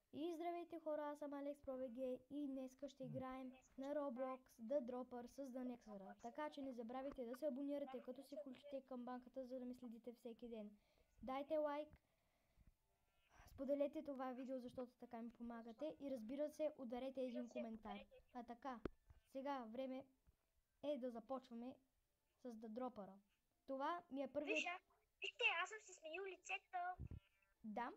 И здравейте хора, аз съм Алекс ProVG и днеска ще играем на Roblox The Dropper с The Nexer. Така че не забравяйте да се абонирате, като се включите към банката, за да ме следите всеки ден. Дайте лайк, споделете това видео, защото така ми помагате и разбира се, ударете един коментар. А така, сега време е да започваме с The Dropper. Това ми е първият... Вижте, аз съм си сменил лицето. Да.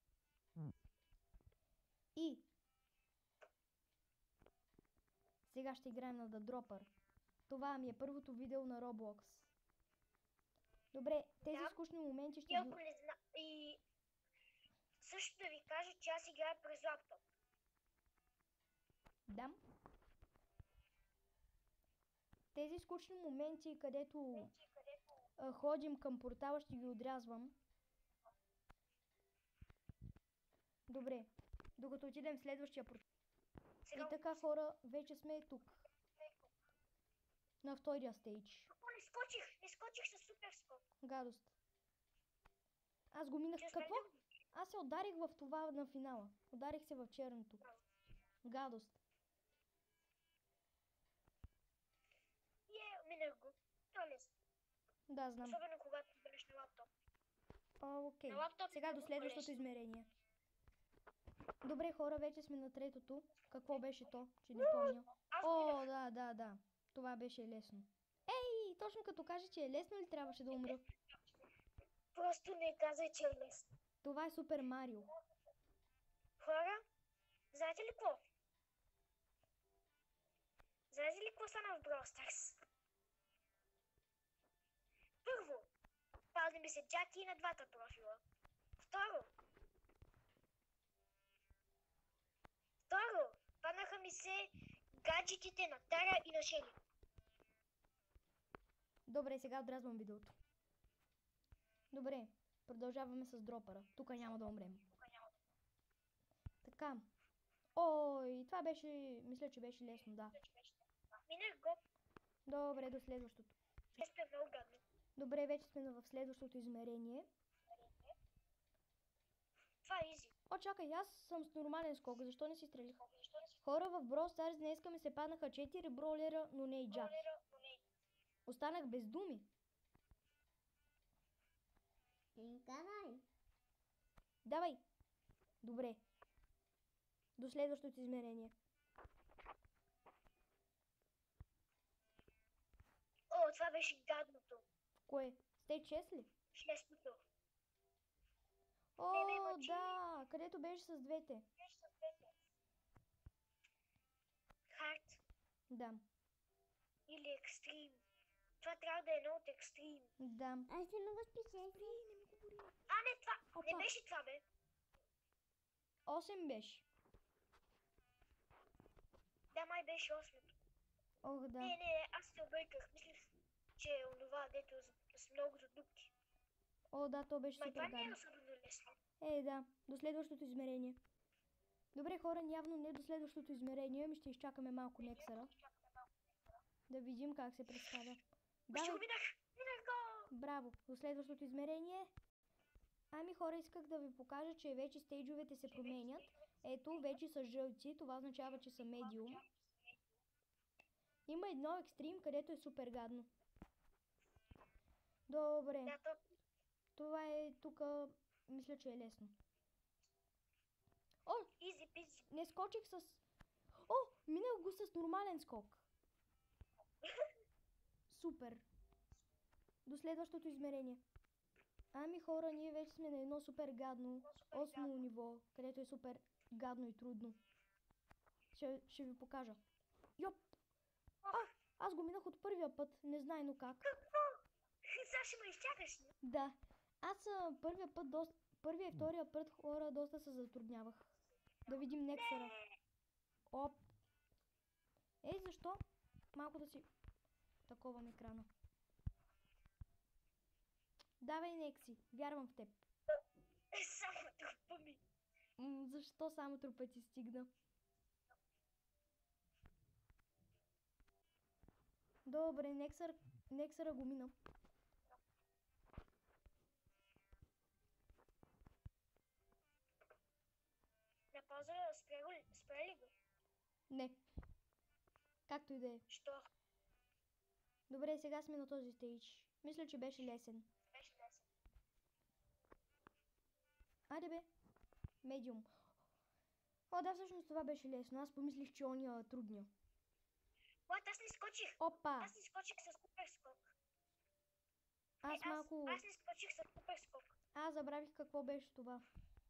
И сега ще играем на The Dropper. Това ми е първото видео на Roblox. Добре, тези скучни моменти ще ги... И също да ви кажа, че аз играя през лаптоп. Да. Тези скучни моменти, където ходим към портала, ще ги отрязвам. Добре, докато отидем в следващия портал. И така хора, вече сме тук. На втория стейдж. Не скочих със супер скок. Гадост. Аз го минах. Какво? Аз се ударих в това на финала. Ударих се в черното. Гадост. Минах го. Това е лесно. Да, знам. Особено когато бъдеш на лаптоп. Окей. Сега до следващото измерение. Добре хора, вече сме на третото. Какво беше то? Че не помня. О, да. Това беше лесно. Ей, точно като кажа, че е лесно ли трябваше да умра? Просто не казай, че е лесно. Това е Супер Марио. Хора, знаете ли какво? Знаете ли какво стана в Brawl Stars? Първо, пални ми се джаки на двата профила. Второ, паднаха ми се гаджетите на Тара и на Шели. Добре, сега отрязвам видеото. Добре, продължаваме с дропъра. Тук няма да умрем. Така. Ой, това беше... Мисля, че беше лесно, да. Минах го. Добре, до следващото. Много гадно. Добре, вече сме в следващото измерение. Това е изи. О, чакай, аз съм с нормален скок. Защо не си стрелих? Хора, в Brawl Stars днеска ми се паднаха 4 броулера, но не и джаки. Останах без думи. Давай. Добре. До следващото измерение. О, това беше гадното. Кое? Стейдж 6 ли? 6-то. О, да. Където беше с двете. Хард. Да. Или екстрим. Това трябва да е едно от екстрим. Да. Аз съм много специален. Не ми говори. Не, това. Не беше това, бе. 8 беше. Да, май беше 8-то. Ох, да. Не, аз се обърках. Мислих, че е онова, дето с многото дупки. О, да, то беше супер това не е гадно. особено лесно. Да. До следващото измерение. Добре, хора, явно не до следващото измерение. Ами ще изчакаме малко Нексера. Да видим как се представя. Ще го минах го! Браво! До следващото измерение. Ами хора, исках да ви покажа, че вече стейджовете се променят. Ето, вече са жълти. Това означава, че са медиум. Има едно екстрим, където е супер гадно. Добре. Това е тук. Мисля, че е лесно. О! Не скочих с... О! Минах го с нормален скок. Супер. До следващото измерение. Ами хора, ние вече сме на едно супер гадно 8 ниво, където е супер гадно и трудно. Ще ви покажа. Йоп! Аз го минах от първия път, незнайно как. Сега ще ме изчакаш ли? Да. Аз първия и втория път хора доста се затруднявах. Да видим Нексера. Оп! Защо? Малко да си таковам екрана. Давай, Некси, вярвам в теб. Само трупа ми. Защо само трупа ти стигна? Добре, Нексера го мина. пауза, спря ли го? Не. Както и да е. Що? Добре, сега сме на този стейдж. Мисля, че беше лесен. Беше лесен. Айде бе. Медиум. О, да, всъщност това беше лесно. Аз помислих, че ония трудния. What? Аз не скочих. Опа! Аз не скочих с супер скок. Аз малко... Аз не скочих с супер скок. Аз забравих какво беше това.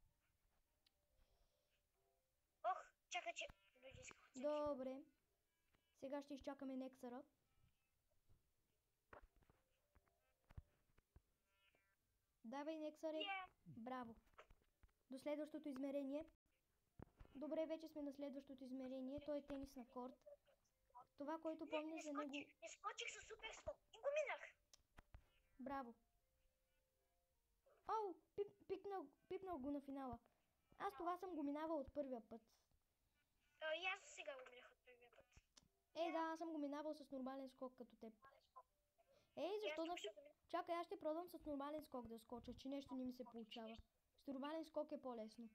Ох, чакай, че... Добре. Сега ще изчакаме Нексъра. Давай, Нексъре. Браво. До следващото измерение. Добре, вече сме на следващото измерение. Той е тенис на корт. Това, което помня за него... Не скочих с супер скок и го минах. Браво. Оу, пипнал го на финала. Аз това съм го минавал от първия път. И аз сега го минах от първия път. Да, аз съм го минавал с нормален скок като теб. Защо да... Чакай, аз ще пробвам с нормален скок да скоча, че нещо не ми се получава. С нормален скок е по-лесно.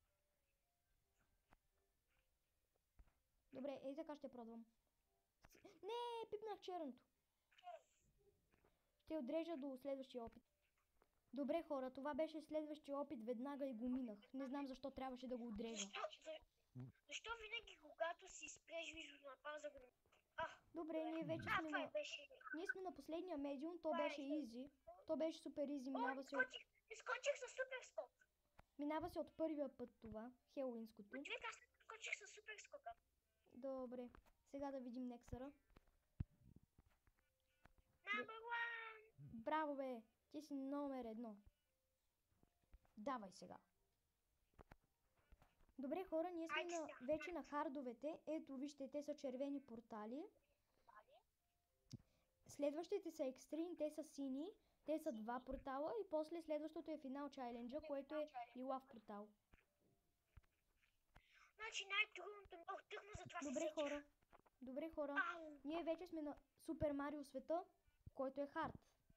Добре, така ще пробвам. Не, пипнах черното. Ще отрежа до следващия опит. Добре, хора, това беше следващия опит, веднага и го минах. Не знам защо трябваше да го отрежа. Защо винаги, когато си спреш видеото на пауза го... Добре, ние вече сме на... Ние сме на последния медиум, то беше изи. То беше супер изи, минава се от... Скочих с супер скок. Минава се от първия път това, хелуинското. Човек, аз скочих с супер скока. Добре, сега да видим Нексъра. Number one! Браво, бе! Ти си номер 1. Давай сега. Добре, хора, ние сме вече на хардовете. Ето, вижте, те са червени портали. Следващите са екстрим, те са сини. Те са 2 портала и после следващото е финал чайленджа, което е лилав портал. Значи най-трудното много тъкмо за това Добре, хора. Добре, хора. Ние вече сме на Супер Марио света, който е хард.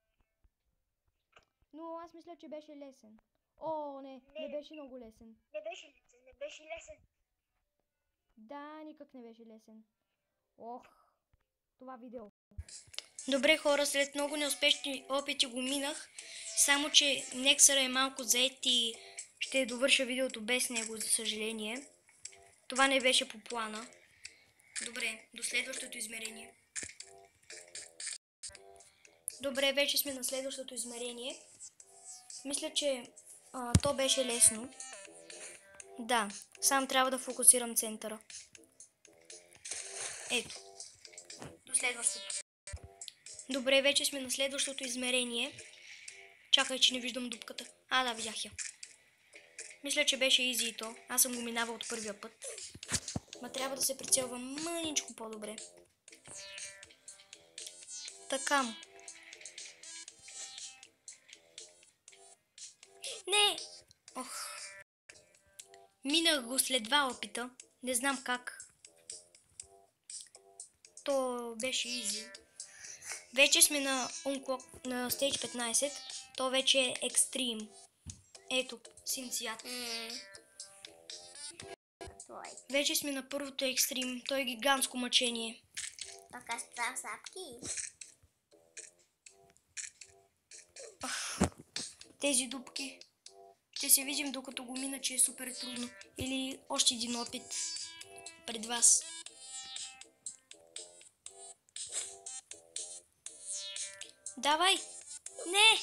Но аз мисля, че беше лесен. О, не беше много лесен. Не беше лесен. Да, никак не беше лесен. Ох, това видео. Добре, хора, след много неуспешни опити го минах. Само, че Нексъра е малко заед и ще довърша видеото без него, за съжаление. Това не беше по плана. Добре, до следващото измерение. Добре, вече сме на следващото измерение. Мисля, че то беше лесно. Да, само трябва да фокусирам центъра. Ето. До следващото. Добре, вече сме на следващото измерение. Чакай, че не виждам дупката. Да, видях я. Мисля, че беше изи и то. Аз съм го минавал от първия път. Ма трябва да се прицелвам мъничко по-добре. Така. Не! Ох. Минах го след 2 опита. Не знам как. То беше изи. Вече сме на Stage 15. То вече е екстрим. Ето, син цвят. Вече сме на първото екстрим. То е гигантско мъчение. Пока става сапки. Тези дупки. Ще се видим докато го мина, че е супер трудно. Или още един опит пред вас. Давай! Не!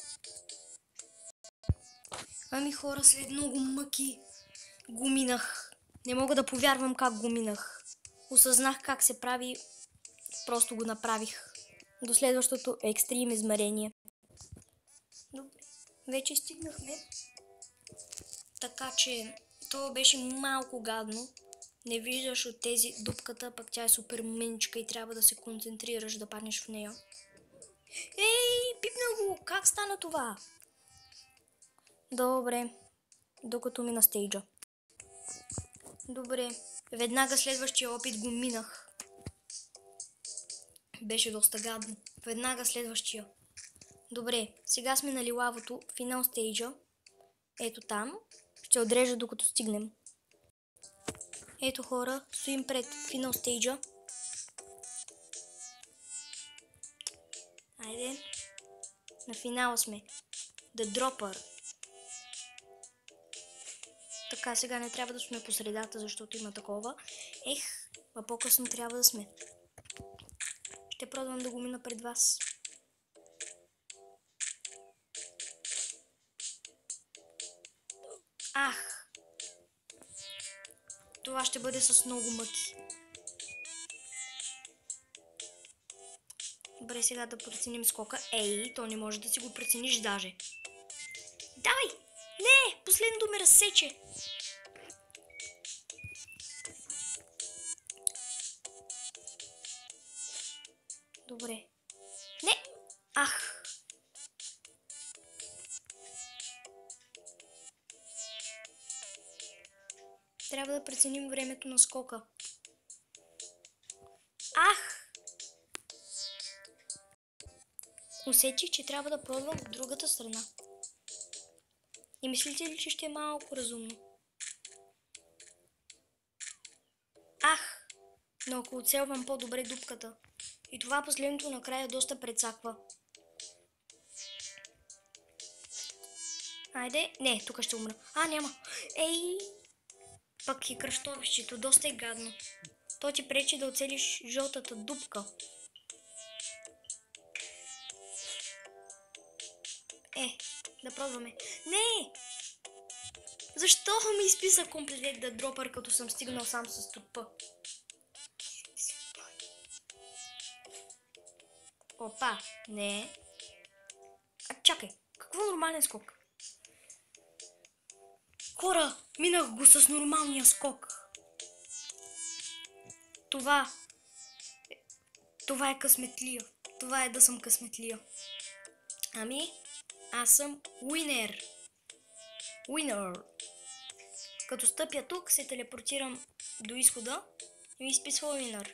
Ами хора, след много мъки го минах. Не мога да повярвам как го минах. Осъзнах как се прави. Просто го направих. До следващото екстрим измерение. Добре. Вече стигнахме. Така че то беше малко гадно. Не виждаш от тези дупката, пък тя е супер мъничка и трябва да се концентрираш да паднеш в нея. Пипна го! Как стана това? Добре. Докато мина стейджа. Добре. Веднага следващия опит го минах. Беше доста гадно. Веднага следващия. Добре. Сега сме на лилавото. Финал стейджа. Ето там. Ще отрежа докато стигнем. Ето хора, стоим пред финал стейджа. Айде. На финала сме. The Dropper. Така, сега не трябва да сме по средата, защото има такова. А по-късно трябва да сме. Ще пробвам да го мина пред вас. Това ще бъде с много мъки. Добре, сега да преценим скока. То не може да си го прецениш даже. Давай! Не! Последното ме разсече. Добре. Не! Трябва да преценим времето на скока. Усетих, че трябва да пробвам в другата страна. И мислите ли, че ще е малко разумно? Но ако оцелвам по-добре дупката. И това последното накрая доста прецаква. Айде. Не, тук ще умра. Няма. Пък и кръстовището. Доста е гадно. То ти пречи да оцелиш жълтата дупка. Да пробваме. Не! Защо ми изписа Complete the Dropper, като съм стигнал сам с трупа? Опа, не. Чакай, какво нормален скок? Хора, минах го с нормалния скок. Това е късметлия. Това е да съм късметлия. Аз съм Winner. Като стъпя тук, се телепортирам до изхода и ми изписва Winner.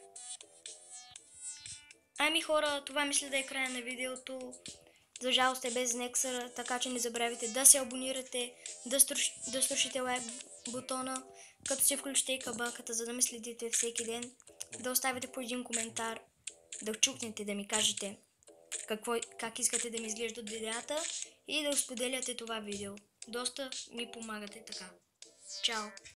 Хора, това мисля да е края на видеото. За жалост е без Nexer, така че не забравяйте да се абонирате, да струшите лайк бутона, като се включите и камбанката, за да ме следите всеки ден. Да оставите по един коментар, да чукнете, да ми кажете как искате да ми изглеждат видеята и да споделяте това видео. Доста ми помагате така. Чао!